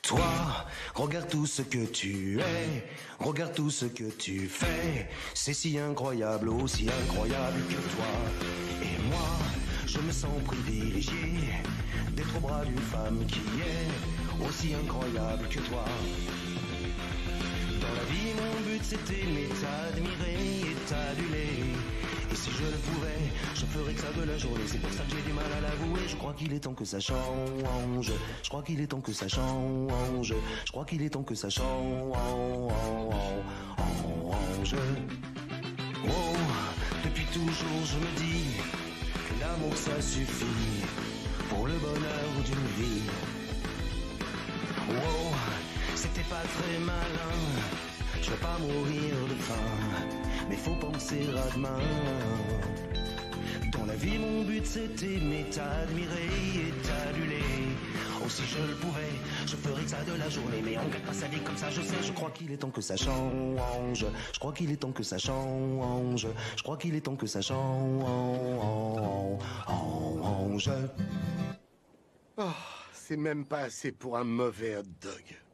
Toi, regarde tout ce que tu es, regarde tout ce que tu fais. C'est si incroyable, aussi incroyable que toi. Et moi, je me sens privilégié d'être au bras d'une femme qui est aussi incroyable que toi. Dans la vie, mon but c'était de t'admirer et t'aduler. Et si je le pouvais, je ferais que ça de la journée. C'est pour ça que j'ai du mal à l'avouer. Je crois qu'il est temps que ça change. Je crois qu'il est temps que ça change. Je crois qu'il est temps que ça change. Oh, depuis toujours je me dis que l'amour ça suffit pour le bonheur d'une vie. Oh, c'était pas très malin. Je vais pas mourir de faim, mais faut penser à demain. Dans la vie, mon but c'était de t'admirer et t'aduler. Oh, si je le pouvais, je ferais que ça de la journée. Mais on gagne pas sa vie comme ça, je sais. Je crois qu'il est temps que ça change. Je crois qu'il est temps que ça change. Je crois qu'il est temps que ça change. Oh, c'est même pas assez pour un mauvais hot dog.